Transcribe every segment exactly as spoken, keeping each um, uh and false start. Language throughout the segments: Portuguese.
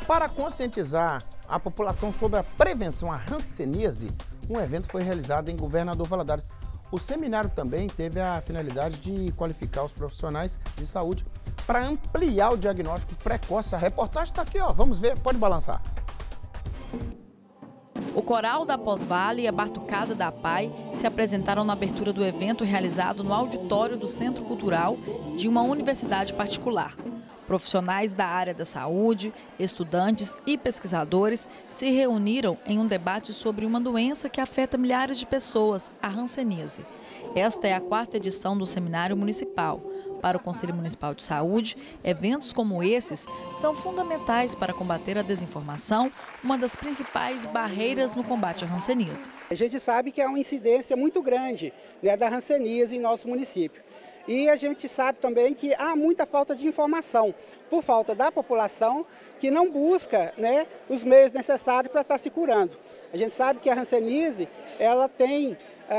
Para conscientizar a população sobre a prevenção à hanseníase, um evento foi realizado em Governador Valadares. O seminário também teve a finalidade de qualificar os profissionais de saúde para ampliar o diagnóstico precoce. A reportagem está aqui, ó. Vamos ver, pode balançar. O Coral da Pós-Vale e a Batucada da Pai se apresentaram na abertura do evento realizado no auditório do Centro Cultural de uma universidade particular. Profissionais da área da saúde, estudantes e pesquisadores se reuniram em um debate sobre uma doença que afeta milhares de pessoas, a hanseníase. Esta é a quarta edição do Seminário Municipal. Para o Conselho Municipal de Saúde, eventos como esses são fundamentais para combater a desinformação, uma das principais barreiras no combate à hanseníase. A gente sabe que há uma incidência muito grande, né, da hanseníase em nosso município. E a gente sabe também que há muita falta de informação, por falta da população que não busca, né, os meios necessários para estar se curando. A gente sabe que a hanseníase, ela tem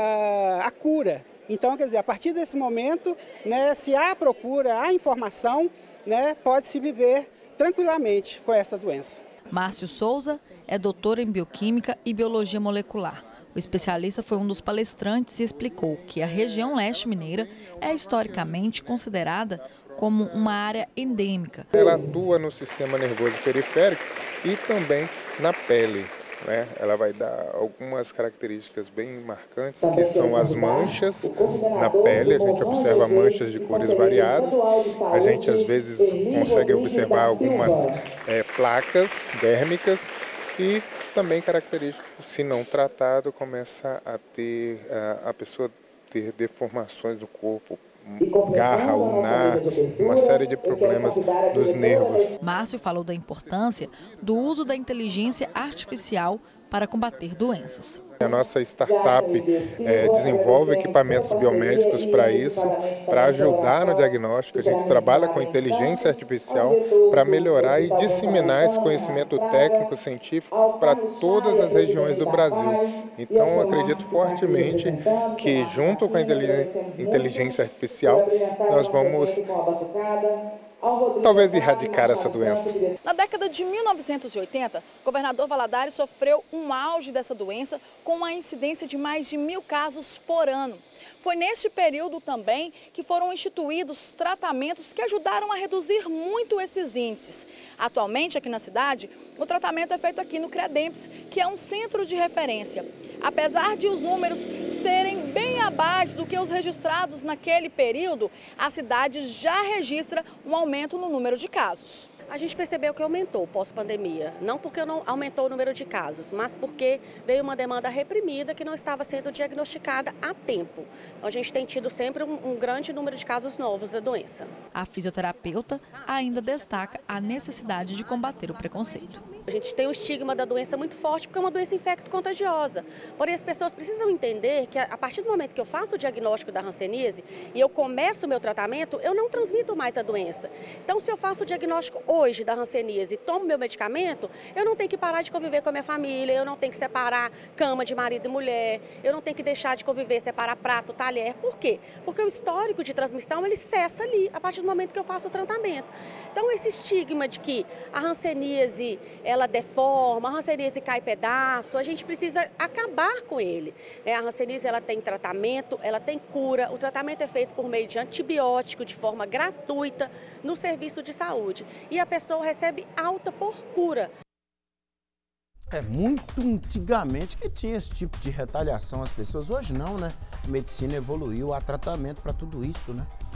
uh, a cura. Então, quer dizer, a partir desse momento, né, se há procura, há informação, né, pode-se viver tranquilamente com essa doença. Márcio Souza é doutor em Bioquímica e Biologia Molecular. O especialista foi um dos palestrantes e explicou que a região leste mineira é historicamente considerada como uma área endêmica. Ela atua no sistema nervoso periférico e também na pele, né? Ela vai dar algumas características bem marcantes, que são as manchas na pele. A gente observa manchas de cores variadas. A gente às vezes consegue observar algumas é, placas dérmicas. E também característico, se não tratado, começa a ter a, a pessoa ter deformações do corpo, garra, ulnar, uma série de problemas dos nervos. Márcio falou da importância do uso da inteligência artificial para combater doenças. A nossa startup é, desenvolve equipamentos biomédicos para isso, para ajudar no diagnóstico. A gente trabalha com inteligência artificial para melhorar e disseminar esse conhecimento técnico científico para todas as regiões do Brasil. Então, acredito fortemente que, junto com a inteligência artificial, nós vamos talvez erradicar essa doença. Na década de mil novecentos e oitenta, o governador Valadares sofreu um auge dessa doença com uma incidência de mais de mil casos por ano. Foi neste período também que foram instituídos tratamentos que ajudaram a reduzir muito esses índices. Atualmente, aqui na cidade, o tratamento é feito aqui no CREDEMPS, que é um centro de referência. Apesar de os números serem bem abaixo do que os registrados naquele período, a cidade já registra um aumento no número de casos. A gente percebeu que aumentou pós-pandemia, não porque não aumentou o número de casos, mas porque veio uma demanda reprimida que não estava sendo diagnosticada a tempo. Então, a gente tem tido sempre um, um grande número de casos novos da doença. A fisioterapeuta ainda destaca a necessidade de combater o preconceito. A gente tem um estigma da doença muito forte porque é uma doença infecto-contagiosa. Porém, as pessoas precisam entender que a partir do momento que eu faço o diagnóstico da hanseníase e eu começo o meu tratamento, eu não transmito mais a doença. Então, se eu faço o diagnóstico hoje da hanseníase e tomo meu medicamento, eu não tenho que parar de conviver com a minha família, eu não tenho que separar cama de marido e mulher, eu não tenho que deixar de conviver, separar prato, talher. Por quê? Porque o histórico de transmissão, ele cessa ali, a partir do momento que eu faço o tratamento. Então, esse estigma de que a hanseníase, ela deforma, a hanseníase cai pedaço, a gente precisa acabar com ele. A hanseníase, ela tem tratamento, ela tem cura, o tratamento é feito por meio de antibiótico, de forma gratuita, no serviço de saúde. E a pessoa recebe alta por cura. É muito antigamente que tinha esse tipo de retaliação às pessoas. Hoje não, né? A medicina evoluiu, há tratamento para tudo isso, né?